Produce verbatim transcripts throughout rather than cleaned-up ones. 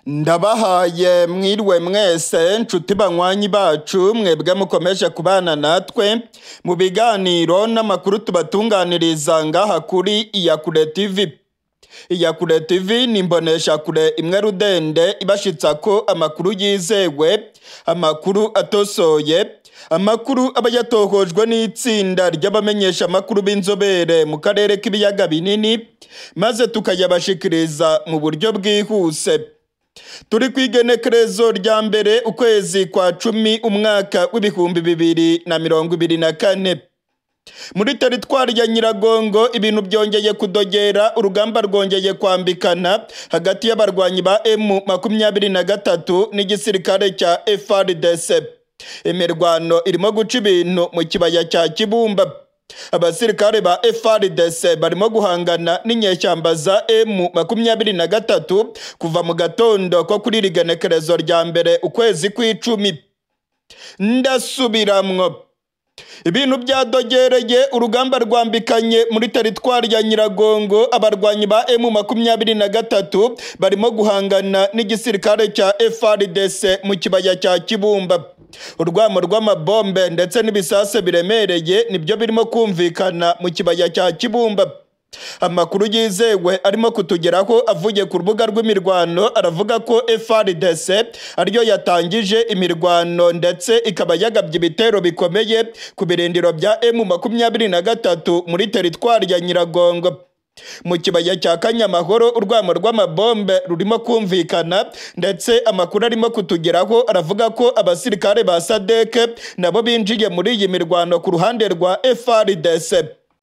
Ndabahaye mwiriwe mwese nshuti banywanyi bacu mwebwe mukomeje kubana natwe mu biganiro n'amakuru tubatunganiriza ngaha kuri Iyakure T V. Iyakure T V ni imbonesha kure imwe rudende ibashitsa ko amakuru yizewe, amakuru atosoye, amakuru aba yatohojwe n'itsinda ry'abamenyesha amakuru b'inzobere mu karere k'ibiyaga binini maze tukayabashikiriza mu buryo bwihuse. Turi kwigenekerezo rya mbere ukwezi kwa cumi umwaka w'ibihumbi bibiri na mirongo ibiri na kane. Muri teritwari ya Nyiragongo ibintu byongeye kudogera, urugamba rwongeye kwambikana hagati y'abarwanyi ba M makumyabiri na gatatu n'igisirikare cya F A R D C. Imirwano irimo guca ibintu mu kibaya cya Kibumba. Abasirikare ba F A R D C barimo guhangana n'inyeshyamba za M makumyabiri na gatatu kuva mu gatondo ko kuri rigenekerezo rya mbere ukwezi kw'icumi. Ndasubiramwo. Ibintu byadogereye, urugamba rwambikanye muri teritwari ya Nyiragongo. Abarwanyi ba M makumyabiri na gatatu barimo guhangana n'igisirikare cya F A R D C mu kibaya cya Kibumba. Urwamo rw'amabombe ndetse n'ibisase biremereye nibyo birimo kumvikana mu kibaya cya Kibumba. Amakuru yizewe arimo kutugeraho avuye ku rubuga rw'imirwano aravuga ko F A R D C ariyo yatangije imirwano ndetse ikaba yagabye ibitero bikomeye ku birindiro bya M makumyabiri na gatatu muri teritwari ya Nyiragongo. Mu kibaya cya Kanyamahoro urwamo rw'amabombe rurimo kumvikana ndetse amakuru arimo kutugeraho aravuga ko abasirikare ba S A D C nabo binjiye muri iyi mirwano ku ruhande rwa F A R D C.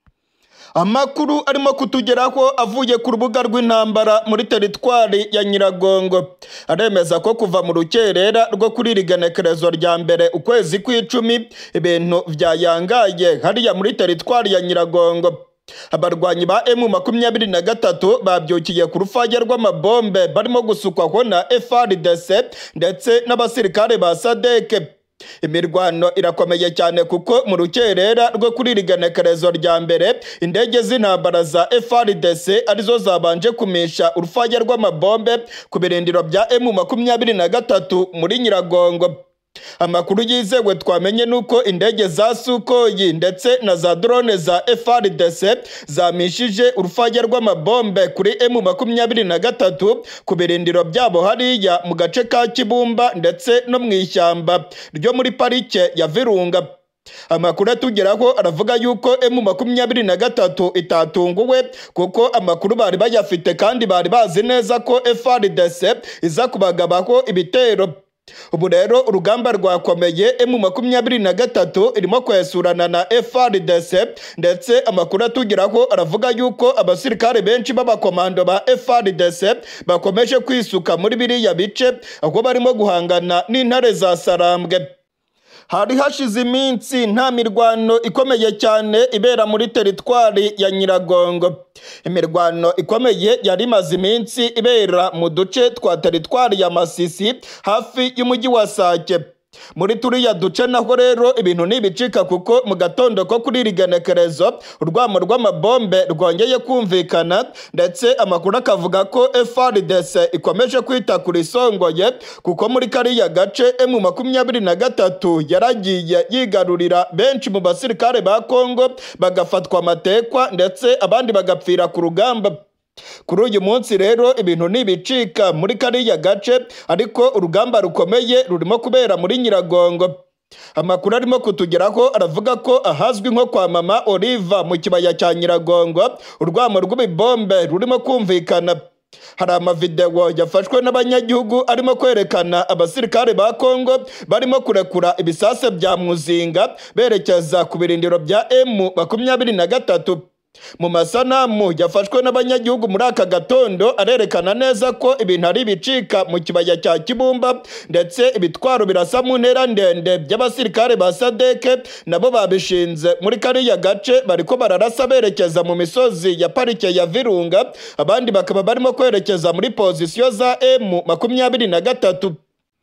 Amakuru arimo kutugeraho avuye ku rubuga rw'intambara muri teritwari ya Nyiragongo aremeza ko kuva mu rukerera rwo kuri rigenekerezo rya mbere ukwezi kw'icumi ibintu byayangaye hariya muri teritwari ya Nyiragongo. Abarwanyi ba M makumyabiri na gatatu babyukiye ku rufage rw'amabombe barimo gusukwaho na F A R D C ndetse n'abasirikare ba S A D C. Imirwano irakomeye cyane kuko mu rukerera rwo kuri rigenekerezo rya mbere indege z'intambara za F A R D C arizo zabanje kumisha urufage rw'amabombe ku birindiro bya M makumyabiri na gatatu muri Nyiragongo. Amakuru yizewe twamenye nuko indege za Sukoyi ndetse na za drone za F A R D C zamishije urufage rw'amabombe kuri M makumyabiri na gatatu ku birindiro byabo hariya mu gace ka Kibumba ndetse no mu ishyamba ryo muri parike ya Virunga. Amakuru atugeraho aravuga yuko M makumyabiri na gatatu itatunguwe kuko amakuru bari bayafite kandi bari bazi neza ko F A R D C iza kubagabaho ibitero. Ubu rero urugamba rwakomeye, M makumyabiri na gatatu irimo kwesurana na F A R D C ndetse amakuru atugeraho aravuga yuko abasirikare benshi b'abakomando ba F A R D C bakomeje kwisuka muri biriya bice aho barimo guhangana n'intare za Sarambwe. Hari hashize iminsi nta mirwano ikomeye cyane ibera muri teritwari ya Nyiragongo. Imirwano ikomeye yari imaze iminsi ibera mu duce twa teritwari ya Masisi hafi y'umujyi wa Sake. Muri turiya duce naho rero ibintu nibicika kuko mu gatondo ko kuri rigenekerezo urwamo rw'amabombe rwongeye kumvikana ndetse amakuru akavuga ko F A R D C ikomeje kwita kuri songoye kuko muri kariya gace M makumyabiri na gatatu yaragiye yigarurira benshi mu basirikare ba Kongo bagafatwa amatekwa ndetse abandi bagapfira ku rugamba. Kuri uyu munsi rero ibintu nibicika muri kariya gace ariko urugamba rukomeye rurimo kubera muri Nyiragongo. Amakuru arimo kutugeraho aravuga ko ahazwi nko kwa Mama Oliva mu kibaya cya Nyiragongo urwamo rw'ibombe rurimo kumvikana. Hari amavideo yafashwe n'abanyagihugu arimo kwerekana abasirikare ba Kongo barimo kurekura ibisase bya muzinga berekeza ku birindiro bya M makumyabiri na gatatu. Mu masanamu yafashwe n'abanyagihugu muri aka gatondo arerekana neza ko ibintu ari bicika mu kibaya cya Kibumba ndetse ibitwaro birasa mu ntera ndende by'abasirikare ba S A D C nabo babishinze muri kariya gace bariko bararasa berekeza mu misozi ya parike ya Virunga, abandi bakaba barimo kwerekeza muri pozisiyo za M makumyabiri na gatatu.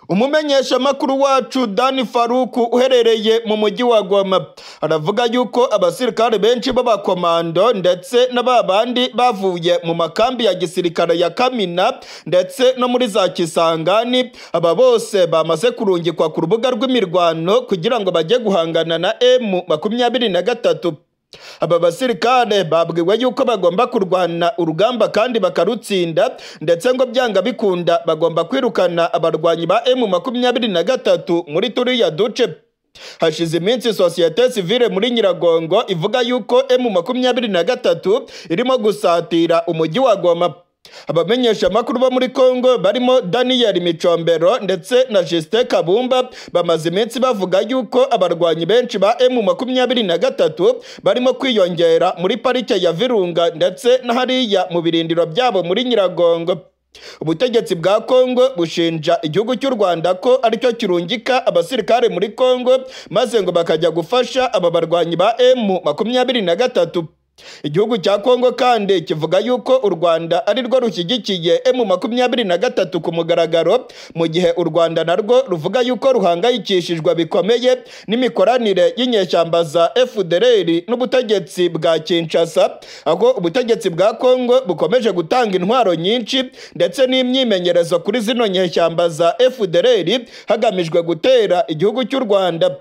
umumenyesha makuru wacu Dani Faruku uherereye mu mujyi wa Goma aravuga yuko abasirikare benshi b'abakomando ndetse n'ababandi bavuye mu makambi ya gisirikare ya Kamina ndetse no muri za Kisangani aba bose bamaze kurungikwa ku rubuga rw'imirwano kugira ngo bajye guhangana na M makumyabiri na gatatu. Aba basirikare babwiwe yuko bagomba kurwana urugamba kandi bakarutsinda ndetse ngo byanga bikunda bagomba kwirukana abarwanyi ba M makumyabiri na gatatu muri turiya duce. Hashize iminsi sosiyete sivile muri Nyiragongo ivuga yuko M makumyabiri na gatatu irimo gusatira umujyi wa Goma. Abamenyesha makuru bo muri Kongo barimo Daniel Micombero ndetse na Justin Kabumba bamaze iminsi bavuga yuko abarwanyi benshi ba M makumyabiri na gatatu barimo kwiyongera muri parike ya Virunga ndetse na hariya mu birindiro byabo muri Nyiragongo. Ubutegetsi bwa Kongo bushinja igihugu cy'u Rwanda ko aricyo kirungika abasirikare muri Kongo maze ngo bakajya gufasha aba barwanyi ba M makumyabiri na gatatu. Igihugu cya Kongo kandi kivuga yuko u Rwanda ari rwo rushyigikiye M makumyabiri na gatatu ku mugaragaro mu gihe u Rwanda narwo ruvuga yuko ruhangayikishijwe bikomeye n'imikoranire y'inyeshyamba za F D L R n'ubutegetsi bwa Kinshasa, aho ubutegetsi bwa Kongo bukomeje gutanga intwaro nyinshi ndetse n'imyimenyerezo kuri zino nyeshyamba za F D L R hagamijwe gutera igihugu cy'u Rwanda.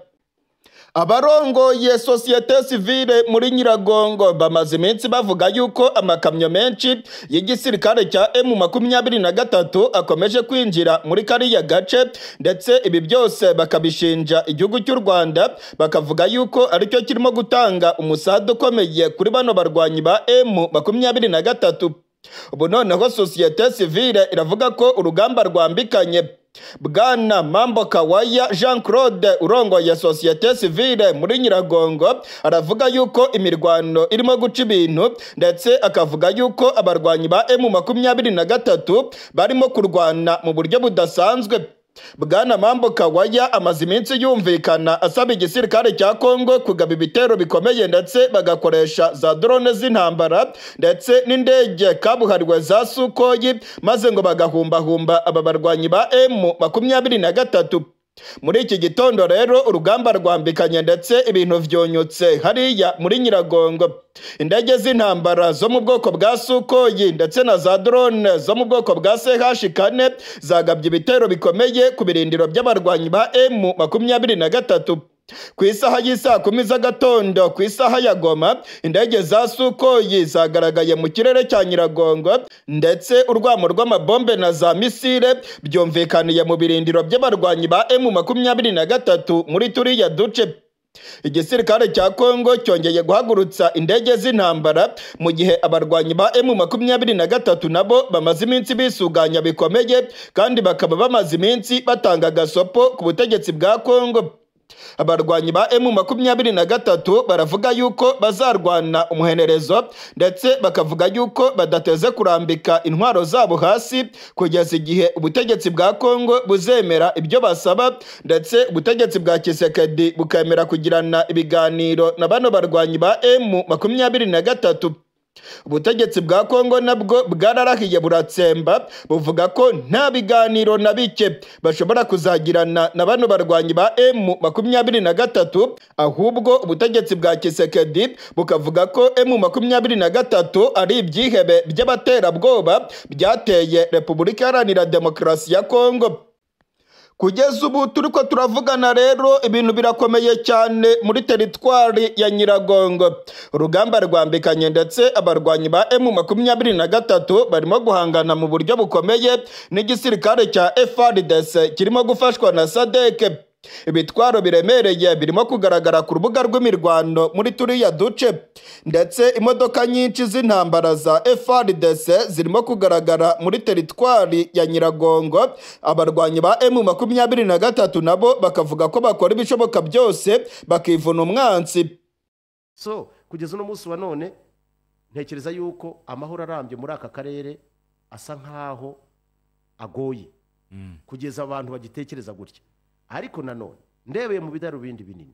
Abarongoye sosiyete sivile muri Nyiragongo bamaze iminsi bavuga yuko amakamyo menshi y'igisirikare cya M makumyabiri na gatatu akomeje kwinjira muri kariya gace ndetse ibi byose bakabishinja igihugu cy'u Rwanda, bakavuga yuko aricyo kirimo gutanga umusada ukomeye kuri bano barwanyi ba M makumyabiri na gatatu. Ubu noneho sosiyete sivile iravuga ko urugamba rwambikanye. Bwana Mambo Kawaya Jean Claude urongoye sosiyete sivile muri Nyiragongo aravuga yuko imirwano irimo guca ibintu ndetse akavuga yuko abarwanyi ba M makumyabiri na gatatu barimo kurwana mu buryo budasanzwe. Bwana Mambo Kawaya amaze iminsi yumvikana asaba igisirikare cya Kongo kugaba ibitero bikomeye ndetse bagakoresha za drone z'intambara ndetse n'indege kabuhariwe za Sukoyi maze ngo bagahumbahumba aba barwanyi ba M makumyabiri na gatatu. Muri iki gitondo rero urugamba rwambikanye ndetse ibintu vyonyotse hariya muri Nyiragongo. Indege z'intambara zo mu bwoko bwa Sukoyi ndetse na za drone zo mu bwoko bwa C H kane zagabye ibitero bikomeye ku birindiro by'abarwanyi ba M makumyabiri na gatatu. Ku isaha y'isa kumi z'agatondo ku isaha ya Goma indege za Sukoyi zagaragaye mu kirere cya Nyiragongo ndetse urwamo rw'amabombe na za misile byumvikaniye mu birindiro by'abarwanyi ba M makumyabiri na gatatu muri turiya duce. Igisirikare cya Kongo cyongeye guhagurutsa indege z'intambara mu gihe abarwanyi ba M makumyabiri na gatatu nabo bamaze iminsi bisuganya bikomeye kandi bakaba bamaze iminsi batanga gasopo ku butegetsi bwa Kongo. Abarwanyi ba M makumyabiri na gatatu baravuga yuko bazarwana umuhenerezo ndetse bakavuga yuko badateze kurambika intwaro zabo hasi kugeza igihe ubutegetsi bwa Kongo buzemera ibyo basaba ndetse ubutegetsi bwa Kisekedi bukemera kugirana ibiganiro na bano barwanyi ba M makumyabiri na gatatu. Ubutegetsi bwa Kongo nabwo bwararahiye buratsemba buvuga ko nta biganiro na bike bashobora kuzagirana na bano barwanyi ba M makumyabiri na gatatu, ahubwo ubutegetsi bwa Kisekedi bukavuga ko M makumyabiri na gatatu ari ibyihebe by'abaterabwoba byateye Repubulika Iharanira Demokarasi ya Kongo. Kugeza ubu turiko turavugana rero ibintu birakomeye cyane muri teritwari ya Nyiragongo. Urugamba rwambikanye ndetse abarwanyi ba M makumyabiri na gatatu barimo guhangana mu buryo bukomeye n'igisirikare cya F A R D C kirimo gufashwa na S A D C. Ibitwaro biremereye birimo kugaragara ku rubuga rw'imirwano muri turiya duce ndetse imodoka nyinshi z'intambara za F A R D C zirimo kugaragara muri teritwari ya Nyiragongo. Abarwanyi ba M makumyabiri na gatatu nabo bakavuga ko bakora ibishoboka byose bakivuna umwansi. So kugeza no munsi wa none ntekereza yuko amahoro arambye muri aka karere asa nkaho agoye mm. kugeza abantu bagitekereza gutya. Ariko nanone ndebeye mu bidarubindi binini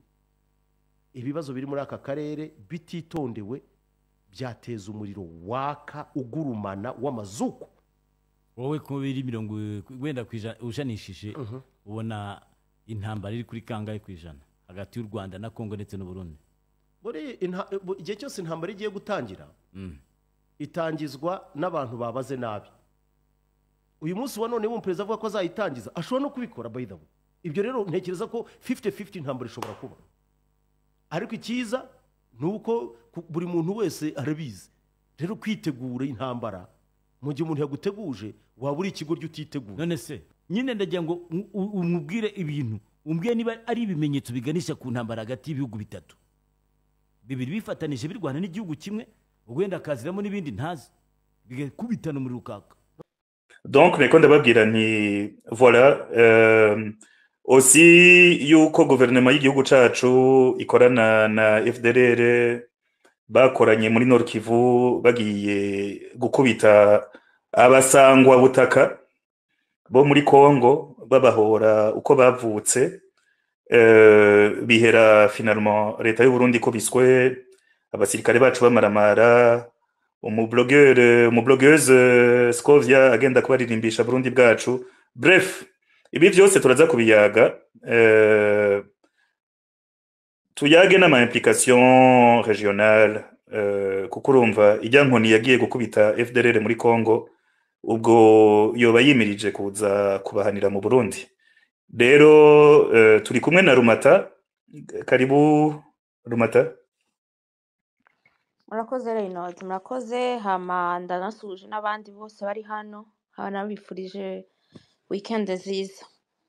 ibibazo biri muri aka karere bititondewe byateza umuriro waka ugurumana w'amazuku wowe ko biri mirongo wenda kwishanishije ubona intambara iri kuri kangahe kwijana hagati y'u Rwanda na Kongo ndetse n'u Burundi buri igihe cyose intambara igiye gutangira itangizwa n'abantu babaze nabi uyu munsi wa none w'umuperezida avuga ko azayitangiza ashobora no kubikora by the way ibyo rero ntekereza ko fifty fifty intambara ishobora kuba ariko ikiza nuko buri muntu wese arabizi rero kwitegura intambara mu gihe umuntu yaguteguje waburi ikigo ry'utitegura none se nyine ndagira ngo umubwire ibintu umbwiye niba ari ibimenyetso biganisha ku ntambara hagati y'ibihugu bitatu bibiri bifatanije birwana n'igihugu kimwe ugwenda kaziramo n'ibindi ntazi bigakubitana muri rukaka. Donc niko ndababwira nti voilà euh, aussi yuko gouvernement y'igihugu cacu ikorana na F D L R bakoranye muri Nord Kivu bagiye gukubita abasangwa butaka bo muri Kongo babahora uko bavutse euh, bihera finalement leta y'u Burundi ko biswe abasirikare bacu bamaramara umublogueur umublogueuse Scovia agenda kubaririmbisha Burundi bwacu. Bref ibi byose turaza kubiyaga euh, tuyage na ma implication régionale euh, kuko urumva ijya nkoni yagiye gukubita F D L R muri Kongo ubwo yoba yimirije kuza kubahanira mu Burundi. Rero uh, turi kumwe na Rumata. Karibu Rumata. Murakoze Reynolds, murakoze hama ndanasuje n'abandi bose bari hano hana bifurije weekend nziza.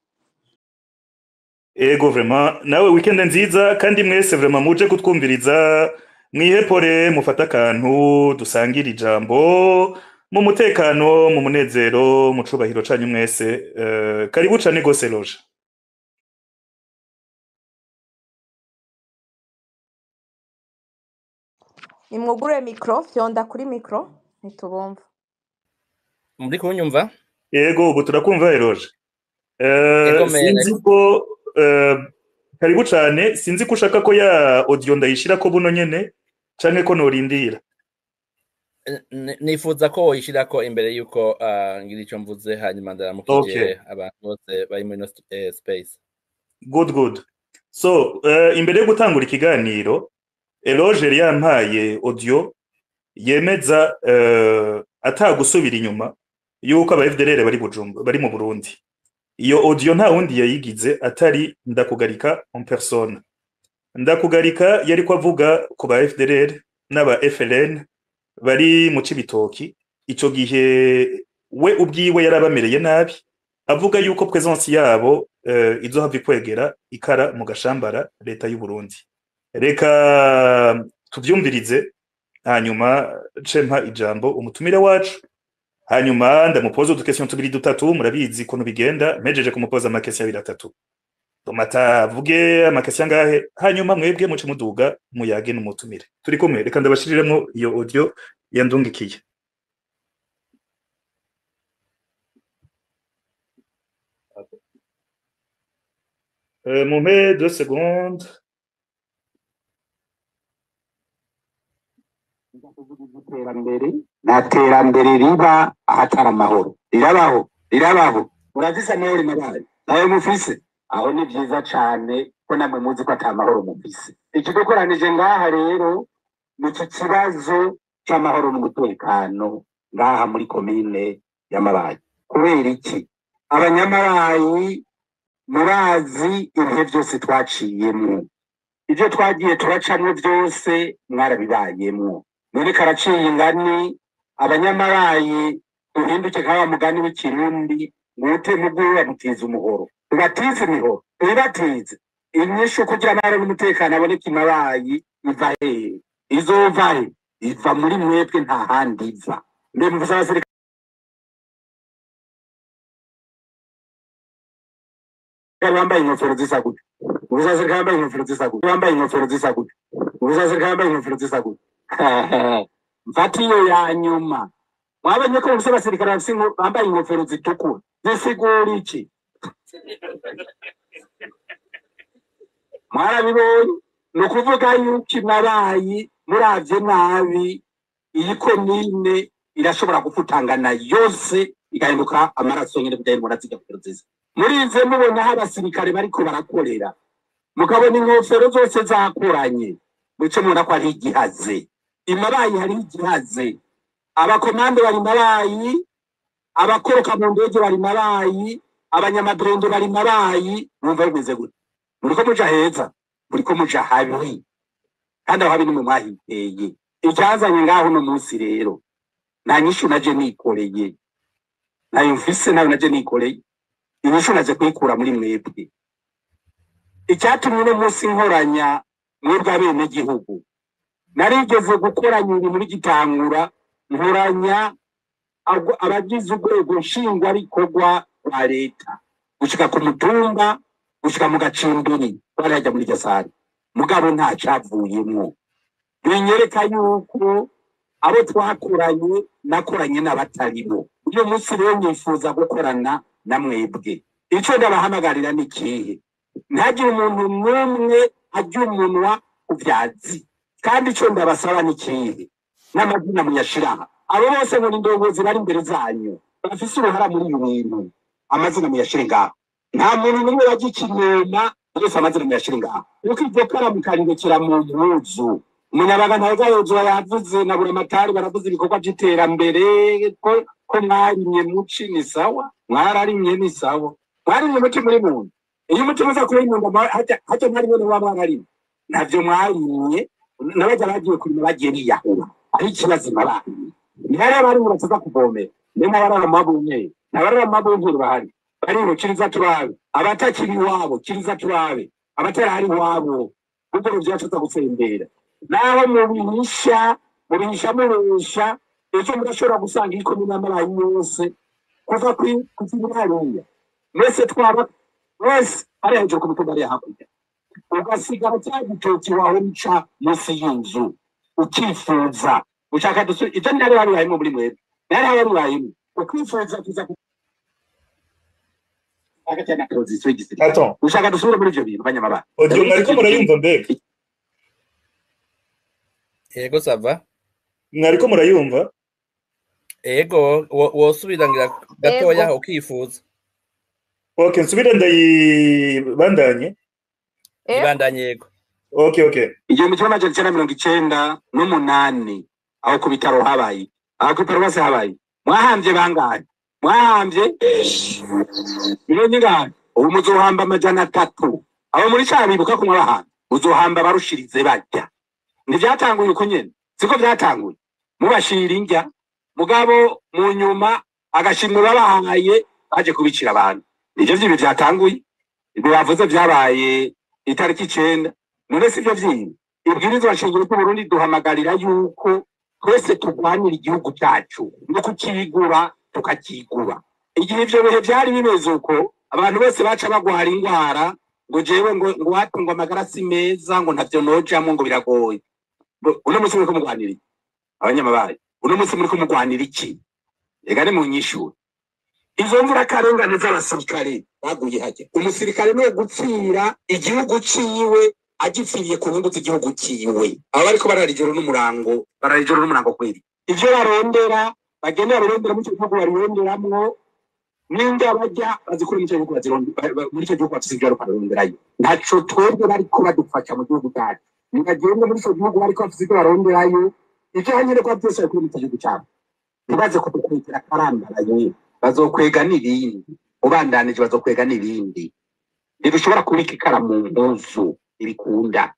Ego vraiment nawe weekend nziza kandi mwese vraiment muje kutwumviriza mwihepore mufata kantu dusangira ijambo mu mutekano mu munezero mu cubahiro canyu mwese. Uh, karibu cane gose Loje. Nimwugure micro fyonda kuri micro nitubumva. Muri kunyumva? Yego ubu turakumva Loje. Uh, sinzi ko uh, karibu cane sinzi ko ushaka ko ya audio ndayishira ko buno nyene canke ko norindira. Nifuza ko yishira ko imbere yuko uh, ngira ico mvuze hanyuma ndaramukije abantu bose bari muri no uh, space. Good good. So uh, imbere yo gutangura ikiganiro Eloge yampaye audio yemeza uh, atagusubira inyuma yuko aba F D L R bari Bujumba bari mu Burundi. Iyo audio nta wundi yayigize atari ndakugarika en personne. Ndakugarika yari ko avuga ku ba F D L R n'aba F L N bari mu Cibitoki. Ico gihe we ubwiwe yarabamereye nabi avuga yuko presence yabo uh, izohava ikwegera ikara mu gashambara leta y'u Burundi. Reka tuvyumvirize hanyuma cempa ijambo umutumire wacu hanyuma ndamupoza udukestion tubiri dutatu murabizi ko bigenda mejeje kumupoza amakestion abiri atatu tomata vuge amakestion ngahe hanyuma mwebwe muce muduga muyage n'umutumire turi kumwe. Reka ndabashiriremo iyo audio yandungikiye. Euh, mumpe deux secondes. Terambere na terambere riba ahatara amahoro rirabaho rirabaho urazisa nawe mabari nawe mufise aho ni byiza cyane ko namwe muzi ko atamahoro mufise. Ikidukoranije ngaha rero mu kibazo cy'amahoro n'umutekano ngaha muri komine y'Amabayi. Kubera iki abanyamarayi murazi ibihe byose twaciyemo ibyo twagiye turacamwe byose mwarabibayemo muri karaciye ingani abanyamarayi uhinduke kaba mugani w'ikirundi ngute mugura mutiza umuhoro ubatize imihoro ubatize inyisho kugira amahoro n'umutekano aboneke Amabayi iva he izova he iva muri mwebwe nta handi iva mbe muvuzabasirikare bambaye ingofero zisa gute ubuzazirika bambaye ingofero zisa gute bambaye ingofero zisa gute ubuzazirika bambaye ingofero zisa gute mfatiyo ya nyuma mwabonye ko bose basirikare bambaye ingofero zitukura zisigura iki mwarabibonye ni ukuvuga yuko Amabayi muravye nabi iyi komine irashobora gufutangana yose igahinduka amaraso nyine kujya mu razijya kuziza murize mubona aho abasirikare bariko barakorera mukabona inkofero zose zakuranye muce mubona ko ari igihaze imabayi hari igihaze abakomando bari mabayi abakoroka mu ndege bari mabayi abanyamadrendo bari mabayi numva bimeze gute muriko muja heza muriko muja habi kandi aho habi ni mu mwahiteye icyazanye ngaho no munsi rero nta nyishu naje nikoreye nayo mfise nayo naje nikoreye inyishu naje kwikura muri mwebwe icyatumye no munsi nkoranya mwebwe abene gihugu narigeze gukoranya ibintu muri gitangura nkoranya abagize urwego nshingwa bikorwa rwa leta gushika ku mutumba gushika mu gacimbiri barajya muri gasari mugabo nta cavuyemwo binyereka yuko abo twakoranye nakoranye n'abatarimo uyu munsi rero nifuza gukorana na mwebwe ico ndabahamagarira ni kihe ntagire umuntu n'umwe ajya umunwa uvyazi kandi ico ndabasaba ni kihe n'amazina muyashiraha abo bose muri ndongozi bari imbere zanyu bafise uruhara muri ibi bintu amazina muyashire ngaho nta muntu n'umwe wagikinyema yose amazina muyashire ngaho uko iryo karamu karindukira mu mpuzu umunyabaga ntaga yozuba yavuze na buramatari baravuze ibikorwa by'iterambere ko ko mwarimye muci ni sawa mwararimye ni sawa mwarimye muci muri muntu iyo umutima uza kuri muntu hajya hajya mwari bone waba mwari navyo mwarimye n'abajya bagiye kurima bagiye biyahura ari ikibazo mabandi nihari bari muraza kuvomera nimwe barara mabunye nabarara mabunye bahari bari mu kiriza turabe abatakiri wabo kiriza turabe abatera hari wabo ubwo byacu gutsembera naho mu bihisha mu bihisha murusha ejo murashobora gusanga iko n'amabayi yose kuva kuri kuzibariya mwese twaba mwese ari hejuru ku mitumba ari hakurya ugasigara cya gitoki wawe nca munsi y'inzu ukifuza ushaka dusubira icyo ntari hari harimo muri mwebwe ntari hari harimo ukifuza kuza agatana position y'igisirikare ushaka dusubira muri ibyo bintu banyamabanga audio mwariko murayumva mbega Ego sava mwariko murayumva ego wosubirangira gatoya ukifuza okay nsubire ndayibandanye ibandanye yego okay okay igihumbi kimwe amajana icyenda mirongo icenda n'umunani aho ku bitaro habaye aho ku bitaro bose habaye mwahambye bangahe mwahambye miliyoni ingahe ubu muzohamba amajana atatu aho muri cya bibuka kumwe bahamba muzohamba barushirize bajya ntivyatanguye uko nyene siko vyatanguye mubashira indya mugabo mu nyuma agashimwe babahaye baje kubicira abantu nivyo vyibi vyatanguye ibyo bavuze vyabaye itariki icenda none sivyo vyibi ibwirizwa shingiro ku Burundi duhamagarira yuko twese turwanira igihugu cyacu no kukigura tukakigura igihe ivyo bihe vyari bimeze uko abantu bose baca bagwara ingwara ngo jewe ngo ngo watungwa amagara si meza ngo ntavyo nojamwo ngo biragoye uno musi muriko mugwanira iki abanyamabaye uno musi muriko mugwanira iki ega ni mu nyishuri izo mvura karengane z'abasirikare baguye hajya umusirikare no gupfira igihugu ciwe agipfiriye ku nyungu z'igihugu ciwe aba bariko bararijoro n'umurango bararijoro n'umurango kweri ivyo barondera bagenda barondera mu gihugu baronderamwo ninde abajya bazikura mu gihugu bazirondera muri cyo gihugu batsivyo baronderayo ntaco twebwe bariko badufasha mu gihugu cyacu nigagenda muri cyo gihugu bariko bafite baronderayo ivyo hanyere kwa byose kuri mu gihugu cyabo ntibaze kudukurikira karambaraye bazokwega n'ibindi ubandanije bazokwega n'ibindi ntidushobora kubika ikara mu mpuzu ibikunda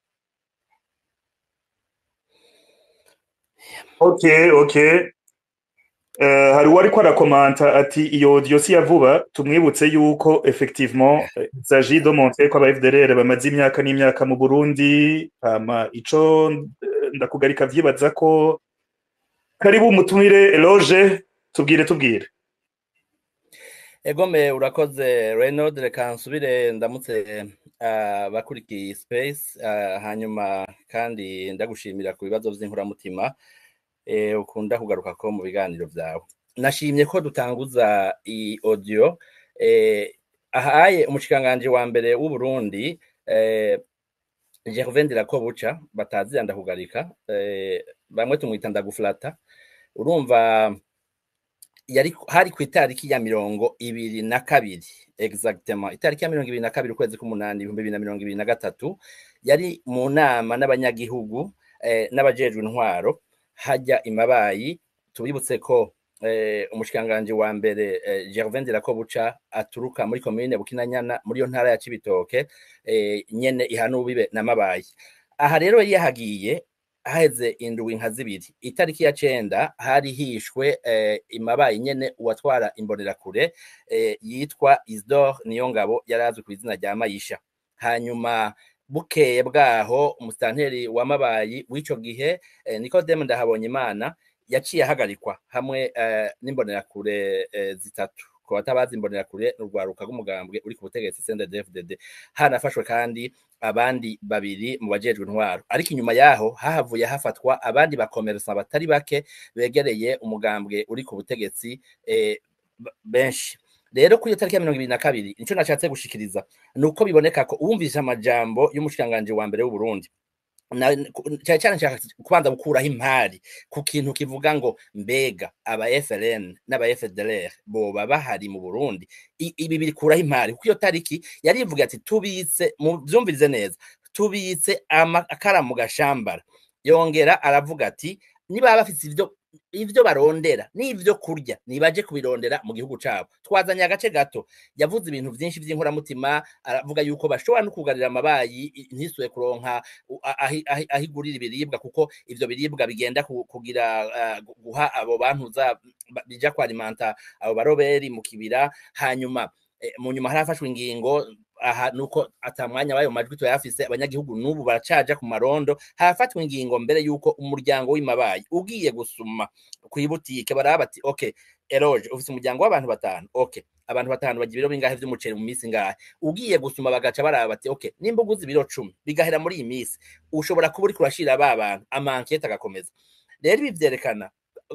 okay okay uh, hari wari ko arakomanta ati iyo audio si yavuba tumwibutse yuko effectivement il s'agit de montrer ko aba F D L R bamaze imyaka n'imyaka mu Burundi ama ico ndakugarika vyibaza ko karibu umutumire Eloge tubwire tubwire Egome urakoze Renaud reka nsubire ndamutse uh, bakurikiye space uh, hanyuma kandi ndagushimira ku bibazo by'inkuramutima eh ukunda kugaruka ko mu biganiro byawe nashimye ko dutanguza i audio eh ahaye umushikanganje wa mbere w'u Burundi eh Gervais Ndirakobuca batazi ndakugarika eh bamwe tumwita ndaguflata urumva yari hari ku itariki ya mirongo ibiri na kabiri exactement itariki ya mirongo ibiri na kabiri ukwezi k'umunani ibihumbi bibiri na mirongo ibiri na gatatu yari mu nama n'abanyagihugu eh, n'abajejwe intwaro hajya imabayi. Tubibutse ko eh, umushikanganje wa mbere eh, Gervais Ndirakobuca aturuka muri commune Bukinanyana muri yo ntara ya Cibitoke eh, nyene ihanubibe na mabayi. Aha rero yari yahagiye haheze indwi nka zibiri. Itariki ya cenda hari hishwe eh, imabayi nyene uwatwara imbonerakure eh, yitwa Isidore Niyongabo yarazwe ku izina rya Mayisha. Hanyuma bukeye bwaho umusitanteri wa mabayi w'ico gihe eh, Nikodeme Ndahabonyimana yaciye ahagarikwa hamwe eh, n'imbonerakure eh, zitatu. Ko batabazi imbonerakure n'urwaruka rw'umugambwe uri ku butegetsi C N D D F D D. Hanafashwe kandi abandi babiri mu bajejwe intwaro, ariko inyuma yaho hahavuye hafatwa abandi bakomeresa batari bake begereye umugambwe uri ku butegetsi eh, benshi. Rero kuri tariki ya mirongo ibiri na kabiri nico nashatse gushikiriza nuko biboneka ko uwumvise amajambo y'umushikanganje wa mbere w'u Burundi cyane cyane nshaka kubanza gukuraho impari ku kintu kivuga ngo mbega aba F L N n'aba F D L R boba bahari mu Burundi. Ibi biri kuraho impari kuko iyo tariki yari ivuga ati tubitse mu byumvirize neza tubitse amakara mu gashambara. Yongera aravuga ati niba bafite ivyo ivyo barondera n'ivyo kurya nibaje kubirondera mu gihugu cabo. Twazanye agace gato yavuze ibintu byinshi by'inkora mutima, aravuga yuko bashobora no kugarira amabayi ntisuye kuronka ahigurira ibiribwa kuko ivyo biribwa bigenda kugira uh, guha abo bantu za bija kwa alimenta abo baroberi mu kibira. Hanyuma eh, mu nyuma harafashwe ingingo aha nuko atamwanya bayo majwi to yafise abanyagihugu nubu baracaja ku marondo. Hafatwa ingingo mbere yuko umuryango w'imabayi ugiye gusuma kwibutike baraba ati okay Eroge ufise umuryango w'abantu batanu, okay abantu batanu bagira ibiro bingahe vy'umuceri mu misi ngahe, ugiye gusuma bagaca baraba ati okay nimba uguze ibiro cumi bigahera muri iyi misi ushobora kuba uri kurashira aba bantu amankete agakomeza. Rero ibi vyerekana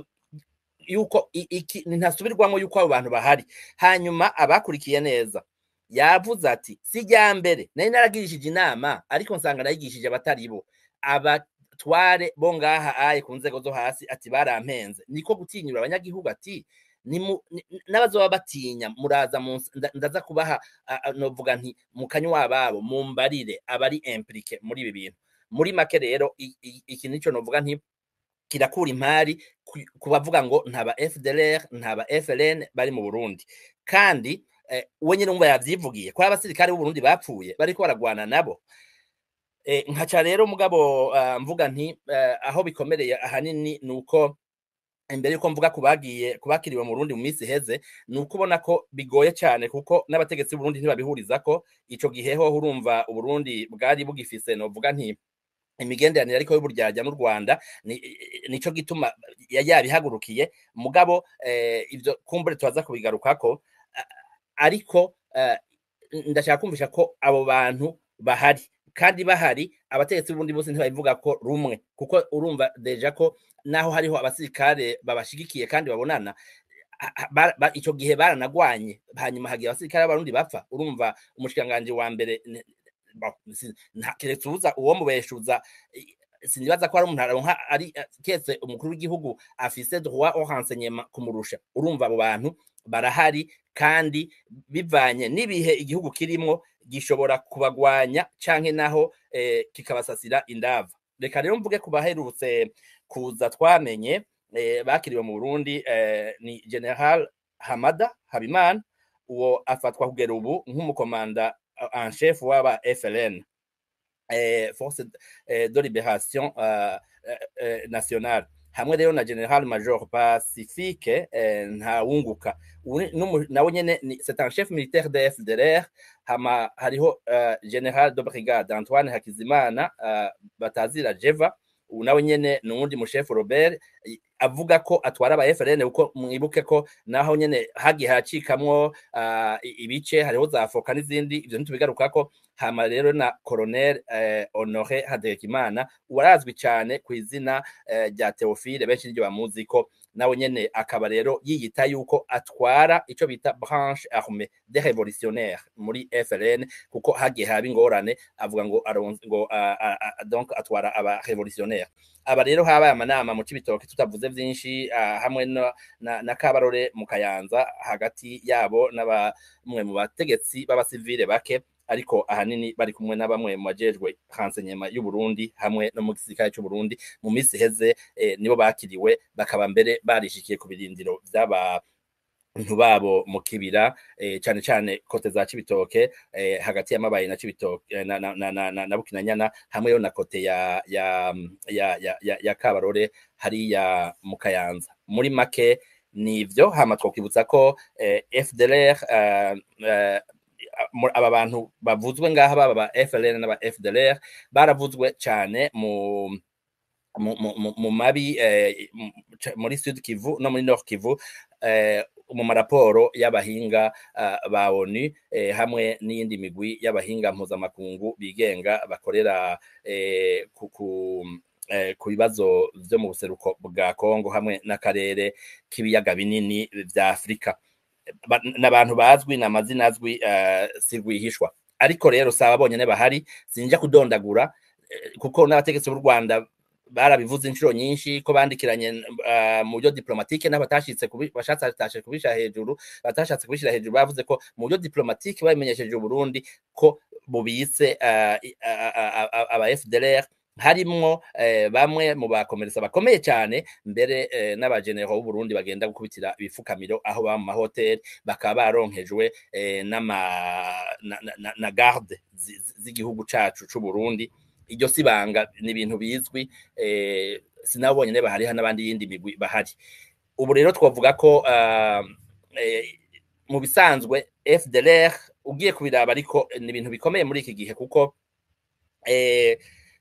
yuko iki ntasubirwamo yuko abo bantu bahari. Hanyuma abakurikiye neza yavuze ati sijya mbere nari naragirishije inama ariko nsanga nayigishije abatari bo abatware bo ngaha aye ku nzego zo hasi ati barampenze. Niko gutinyura abanyagihugu ati n'abazoba batinya muraza ndaza kubaha novuga nti mu kanywa babo mumbarire abari impliqué muri ibi bintu. Muri make rero iki nico novuga nti kirakura impari kubavuga ngo ntaba F D L R ntaba F L N bari mu Burundi. Kandi eh, we nyine umva yavyivugiye ko abasirikare b'u Burundi bapfuye bariko baragwana nabo. Eh, nkaca rero mugabo uh, mvuga nti uh, aho bikomereye ahanini nuko imbere yuko mvuga kubagiye kubakiriwe mu Burundi mu misi heze nuko ubona ko bigoye cyane kuko n'abategetsi b'u Burundi ntibabihuriza ko ico giheho urumva u Burundi bwari bugifise no vuga nti imigenderanire ariko y'uburyarya n'u Rwanda nico gituma yabihagurukiye mugabo eh, ivyo kumbure twaza kubigarukako ariko uh, ndashaka kumvisha ko abo bantu bahari kandi bahari abategetsi b'ubundi bose ntibabivuga ko rumwe kuko urumva deja ko naho hariho abasirikare babashigikiye kandi babonana ico gihe baranagwanye hanyuma hagiye abasirikare b'abarundi bapfa. Urumva umushikanganje wa mbere ntakeretse uza uwo mubeshuza sinibaza ko ari umuntu aronka ari kese umukuru w'igihugu afise droit au renseignement kumurusha. Urumva abo bantu barahari kandi bivanye nibihe igihugu kirimo gishobora kubagwanya canke naho eh, kikabasasira indava. Reka rero mvuge kubaherutse kuza twamenye eh, bakiriwe mu Burundi eh, ni General Hamada Habimana uwo afatwa kugera ubu nk'umukomanda en chef w'aba F L N eh, Force eh, de Libération euh, euh, Nationale hamwe rero na General Major Pacifique eh, Ntawunguka nawe nyene c'est un chef militaire de F D L R. Hama hariho uh, General de Brigade Antoine Hakizimana uh, batazira Jeva nawe nyene nundi mu chef Robert avuga ko atwara aba F L N uko mwibuke ko naho nyene hagi hacikamwo uh, ibice hariho za Foka n'izindi ivyo ntitubigarukako. Hama rero na Colonel eh, Honoré Hategekimana warazwi cyane ku izina rya eh, Theophile benshi niryo bamuzi ko nawe nyene akaba rero yiyita yuko atwara ico bita branche armée des révolutionnaires muri F L N kuko hagiye haba ingorane avuga ngo ngo donc atwara aba révolutionnaires. Aba rero habaye amanama mu Cibitoke tutavuze vyinshi hamwe na, na, na Kabarore mu Kayanza hagati yabo n'abamwe mu bategetsi b'abasivile bake ariko ahanini bari kumwe na bamwe mu bajejwe renseignement y'u Burundi hamwe no mu gisirikare cy'u Burundi mu misi heze eh, nibo bakiriwe bakaba mbere barishikiye ku birindiro by'aba ntubabo mu kibira eh, cyane cyane kote za Cibitoke eh, hagati y'amabaye na Cibitoke na na na, na, na, na Bukinanyana hamwe yo na kote ya ya ya ya, ya, ya Kabarore hari ya mu Kayanza. Muri make nivyo hama twokibutsa ko eh, F D L R uh, uh, aba bantu bavuzwe ngaha baba ba F L N n'aba F D L R baravuzwe cyane mu mu mabi eh, muri Sud Kivu no muri Nord Kivu eh, mu maraporo y'abahinga uh, ba ONU eh, hamwe n'iyindi migwi y'abahinga mpuzamakungu bigenga bakorera eh, ku eh, ku bibazo byo mu buseruko bwa Kongo hamwe n'akarere k'ibiyaga binini vya Afrika. N'abantu bazwi n'amazina azwi uh, sirwihishwa ariko rero saba bonyene bahari sinja kudondagura uh, kuko n'abategetsi b'u Rwanda barabivuze inshuro nyinshi ko bandikiranye uh, mu buryo diplomatique n'abatashitse bashatse atashe kubisha hejuru batashatse kubishira hejuru bavuze ko mu buryo diplomatique babimenyesheje u Burundi ko bubitse uh, aba F D L R harimwo eh, bamwe mu bakomereza bakomeye cyane mbere eh, n'abagenero b'u Burundi bagenda gukubitira ibifukamiro aho ba mu mahoteli bakaba baronkejwe eh, n'ama na, na, na garde z'igihugu cacu c'u Burundi. Iryo sibanga ni ibintu bizwi eh, sinabonye ne bahari n'abandi yindi migwi bahari. Ubu rero twavuga ko uh, eh, mu bisanzwe F D L R ugiye kubiraba ariko ni ibintu bikomeye muri iki gihe kuko eh,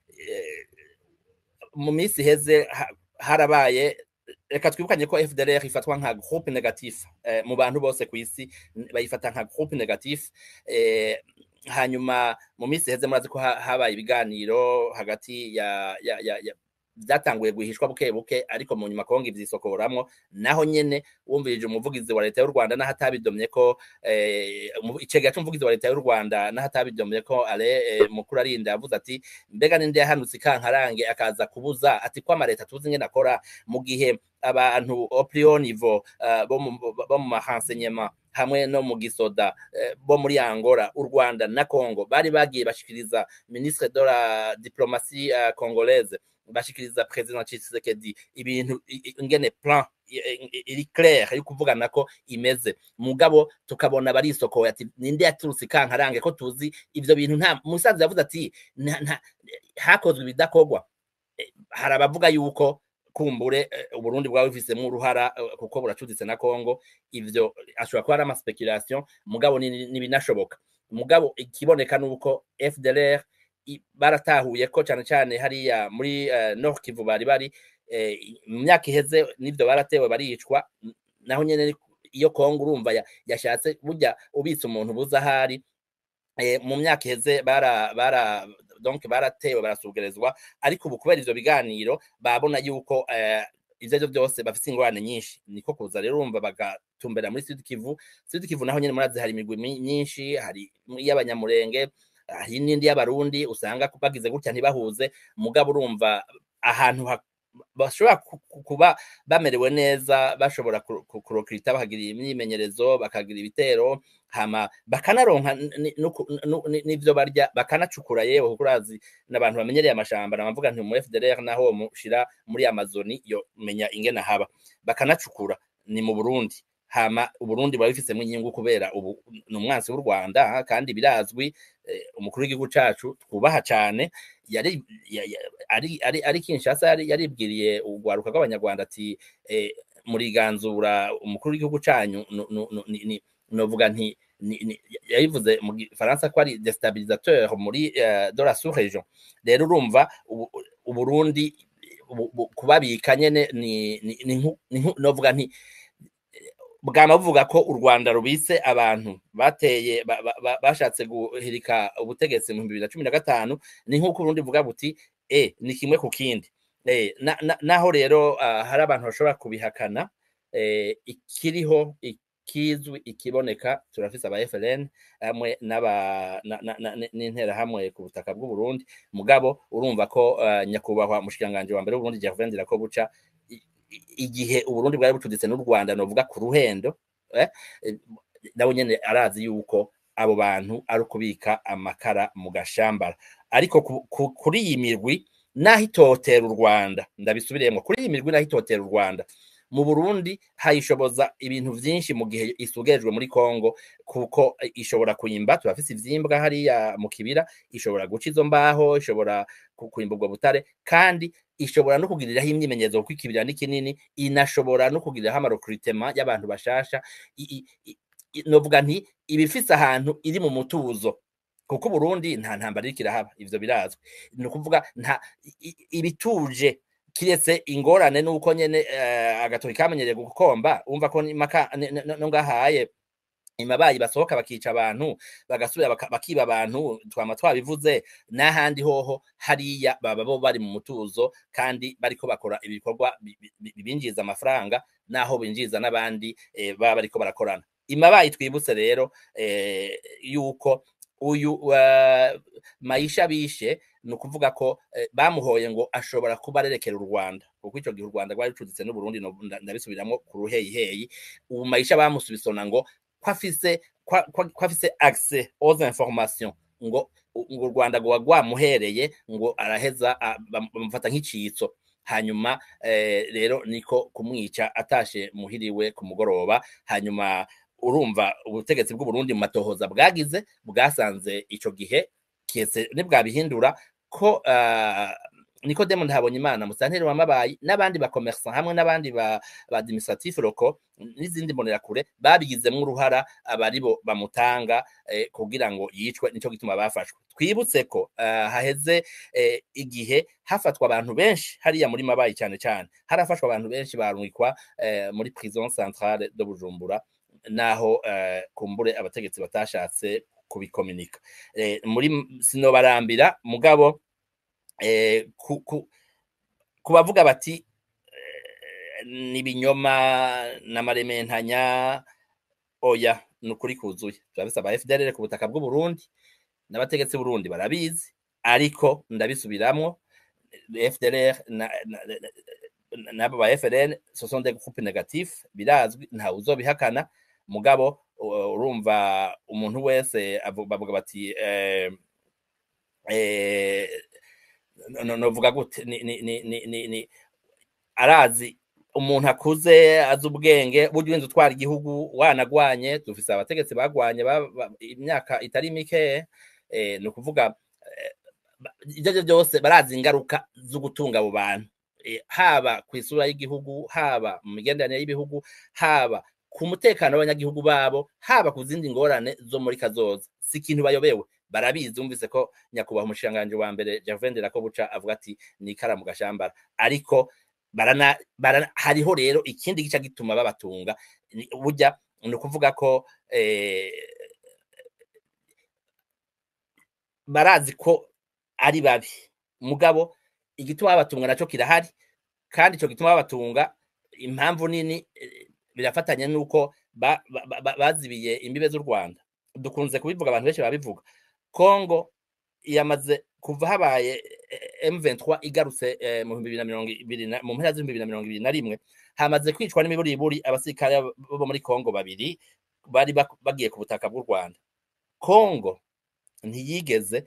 mu minsi heze harabaye reka twibukanye ko F D L R ifatwa nka groupe négatif eh, mu bantu bose ku isi bayifata nka groupe négatif eh, hanyuma mu minsi heze murazi ko habaye ibiganiro hagati ya ya ya, ya byatanguye guhishwa buke buke ariko mu nyuma Kongo ivyisokoramwo naho nyene wumvirije umuvugizi wa leta y'u Rwanda na hatabidomye ko eh, icega cy'umuvugizi wa leta y'u Rwanda na hatabidomye ko ale eh, mukuru arinda yavuze ati mbega ninde yahanutse kankarange akaza kubuza ati kwa mareta tuzi ngene akora mu gihe abantu au plus niveau uh, bo mu renseignement hamwe no mu gisoda uh, bo muri Angola u Rwanda na Congo bari bagiye bashikiriza ministre de la diplomatie uh, congolaise bashikiriza president Tshisekedi ibintu ingene plan iri clair yo kuvugana ko imeze mugabo tukabona bari isoko ati ninde yaturutse kankarange ko tuzi ivyo bintu nta musaza yavuze ati hakozwe ibidakogwa harabavuga yuko kumbure u Burundi bwawe bifisemo uruhara kuko buracuditse na Congo ivyo ashobora kuba ari ama speculation mugabo ni binashoboka mugabo ikiboneka nuko F D L R baratahuye ko cyane cyane hariya muri uh, Nord Kivu bari bari mu myaka iheze nivyo baratewe baricwa naho nyene iyo Kongo urumva yashatse burya ubitse umuntu buza hari eh, mu myaka iheze bara bara donc baratewe barasugerezwa ariko ubu kubera ivyo biganiro babona yuko uh, ivyo byose bafite ingorane nyinshi niko kuza rero urumva bagatumbera muri Sud Kivu Sud Kivu naho nyene murazi hari imigwi myinshi hari y'abanyamurenge hari n'indi y'abarundi usanga bagize gutya ntibahuze mugabo urumva ahantu bashobora kuba bamerewe neza bashobora kurokirita bakagira imyimenyerezo bakagira ibitero hama bakanaronka n'ivyo barya bakanacukura yewe kuko urazi n'abantu bamenyereye amashamba navuga nti mu F D L R naho mushira muri Amazoni yo menya ingena haba bakanacukura ni mu Burundi hama Uburundi babifisemo inyungu kubera ubu numwansi w'u Rwanda kandi birazwi umukuru w'igihugu cacu twubaha cyane yari ari ari ari Kinshasa yari yaribwiriye ugwaruka rw'abanyarwanda ati muri ganzura umukuru w'igihugu canyu novuga nti yayivuze mu Faransa ko ari déstabilisateur muri de la sous-région rero urumva Uburundi kubabika nyene ni novuga nti bwama buvuga ko u Rwanda rubise abantu bateye bashatse guhirika ubutegetsi mu bibiri na cumi na gatanu ni nkuko Burundi buvuga buti eh ni kimwe ku kindi eh, na, na, naho rero uh, hari abantu bashobora kubihakana eh, ikiriho ikizwi ikiboneka turafise aba F L N hamwe n'aba n'intera hamwe ku butaka bw'u Burundi mugabo urumva ko uh, nyakubahwa mushikanganje wa mbere w'u Burundi Gervain Ndirakobuca igihe u Burundi bwari butuditse n'u Rwanda novuga ku ruhendo eh, nawe nyene arazi yuko abo bantu ari ukubika amakara mu gashambara ariko ku, ku, kuri iyi mirwi naho itotera u Rwanda ndabisubiriyemo kuri iyi mirwi naho itotera u Rwanda mu Burundi hayishoboza ibintu vyinshi mu gihe isugejwe muri Kongo kuko ishobora kuyimba turafise ivyimbwa hariya mu kibira ishobora guca izo mbaho ishobora kuyimba ubwo butare kandi ishobora no kugiriraho imyimenyerezo kuko ikibira ni kinini inashobora no kugiriraho amarecruitment y'abantu bashasha novuga nti ibifise ahantu iri mu mutuzo kuko Burundi nta ntambara iriko irahaba ivyo birazwi ni ukuvuga nta ibituje kiretse ingorane nuko nyene uh, agatori kamenyereye gukomba umva ko maka no ngahaye imabayi basohoka bakica abantu bagasubira baka, bakiba abantu twama twabivuze n'ahandi hoho hariya baba bo bari mu mutuzo kandi bariko bakora ibikorwa bibinjiza amafaranga naho binjiza n'abandi eh, baba bariko barakorana imabayi twibutse rero eh, yuko uyu uh, Maisha bishe nukuvuga ko eh, bamuhoye ngo ashobora kuba arerekera u Rwanda kuko ico gihe u Rwanda rwari rutuditse n'u Burundi no ndabisubiramwo ku ruheyi heyi ubu Maisha bamusubisona ngo kwafise kwafise accès aux informations ngo ngo u Rwanda ngo wagwamuhereye ngo araheza bamufata nk'icitso hanyuma eh, rero niko kumwica atashe muhiriwe ku mugoroba hanyuma urumva ubutegetsi bw'u Burundi mu matohoza bwagize bwasanze ico gihe kese nibwabihindura ko uh, Nikodemo Ntabonyimana musanteri wa Mabayi n'abandi ba commerçant hamwe n'abandi ba, ba administratif locaux n'izindi mbonera kure babigizemo uruhara abaribo bamutanga eh, kugira ngo yicwe nico gituma bafashwe twibutse ko uh, haheze eh, igihe hafatwa abantu benshi hariya muri Mabayi cyane cyane harafashwa abantu benshi barungikwa eh, muri prison centrale de Bujumbura naho uh, kumbure abategetsi batashatse kubikomunika eh, muri sinobarambira mugabo eh, ku, ku, kubavuga bati eh, nibinyoma n'amarementanya oya nukuri kuzuye turabisa ba F D L R ku butaka bw'u Burundi n'abategetsi b'u Burundi barabizi ariko ndabisubiramwo F D L R na, na, na, nabo ba F L N ce sont des groupes négatifs birazwi nta uzobihakana mugabo urumva umuntu wese bavuga bati eh eh no no vuga gute ni ni ni ni ni arazi umuntu akuze azi ubwenge buryo inzu twara igihugu wanagwanye dufise abategetsi bagwanye imyaka itari mike eh no kuvuga ivyo byose barazi ingaruka zo gutunga abo bantu haba kwisura y'igihugu haba mu migenderanire y'ibihugu haba ku mutekano w'abanyagihugu babo haba ku zindi ngorane zo muri kazoza si ikintu bayobewe barabizi umvise ko nyakubahwa umushanganje wa mbere Gervain Ndirakobuca avuga ati ni kara mu gashambara ariko barana, barana hariho rero ikindi gica gituma babatunga burya ni ukuvuga ko eh, barazi ko ari babi mugabo igituma babatunga naco kirahari kandi ico gituma babatunga impamvu nini birafatanya nuko bazibiye imbibe z'u Rwanda dukunze kubivuga abantu benshi babivuga Kongo yamaze kuva habaye M vingt-trois igarutse mu bibiri na mirongo ibiri mu mpera z'ibihumbi bibiri na mirongo ibiri na rimwe hamaze kwicwa n'imiburiburi abasirikare bo muri Kongo babiri bari bagiye ku butaka bw'u Rwanda Kongo ntiyigeze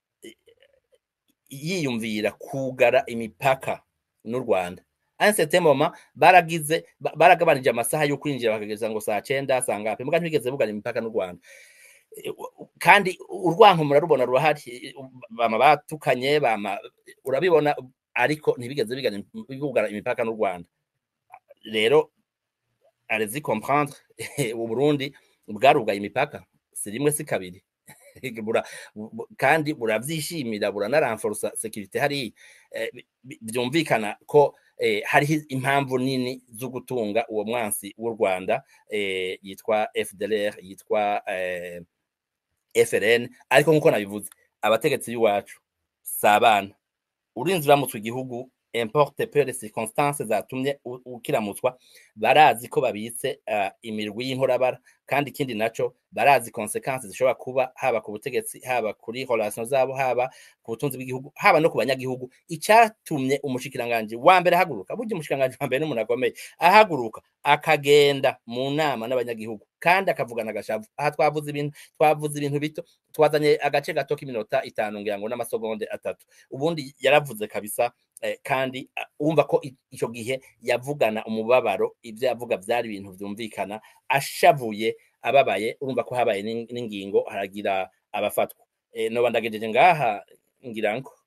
yiyumvira kugara imipaka n'u Rwanda un certain moment baragize baragabanije amasaha yo kwinjira bakageza ngo saa cyenda sangape muga ntibigeze bugana imipaka n'u Rwanda kandi urwanko murarubona ruhari bama batukanye bama urabibona ariko ntibigeze bigana bugara imipaka n'u Rwanda rero allez-y comprendre u Burundi bwarugaye imipaka si rimwe si kabiri bura kandi buravyishimira buranaranforsa security hari byumvikana ko eh, hari impamvu nini zo gutunga uwo mwansi w'u Rwanda eh, yitwa F D L R yitwa eh, F L N ariko nkuko nabivuze abategetsi y'uwacu sabana urinzi uramutse igihugu importe peu les circonstances zatumye ukiramutswa barazi ko babitse uh, imirwi y'inkorabara kandi ikindi naco barazi consequences zishobora kuba haba ku butegetsi haba kuri relation zabo haba ku butunzi bw'igihugu haba no ku banyagihugu icyatumye umushikiranganje wa mbere haguruka buryo umushikiranganje wa mbere n'umuntu akomeye ahaguruka akagenda mu nama n'abanyagihugu kandi akavugana agashavu aha twavuze ibintu twavuze ibintu bito twazanye agace gato k'iminota itanu ngira ngo n'amasegonde atatu ubundi yaravuze kabisa eh, kandi wumva ko icyo gihe yavugana umubabaro ibyo yavuga byari ibintu byumvikana ashavuye ababaye urumva ko habaye n'ingingo haragira abafatwa eh, no bandagejeje ngaha ngira ngo